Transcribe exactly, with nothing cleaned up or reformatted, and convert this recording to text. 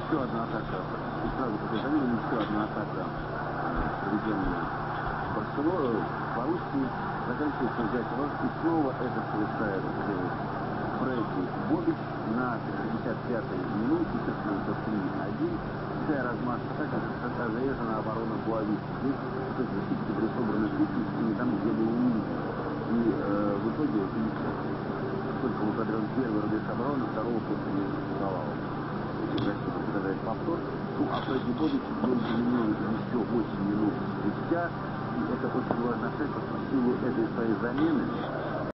еще одна атака, и сразу после замены еще одна атака, проведенная Барселоной, Боруссии, заканчивается взятием. И снова это совершает Фредди Бобич на пятьдесят пятой минуте, это три один. Такая размашка, такая заезжена оборона Буависта. Здесь защитники были собраны кучей, там, где был Уилл. И э, в итоге только вот подряд первый рубеж обороны, второго просто не существовало. Россия показать повтор. Ну, а Фредди Бобич был заменен еще восемь минут спустя. И это очень важный шаг, потому что в силу этой своей замены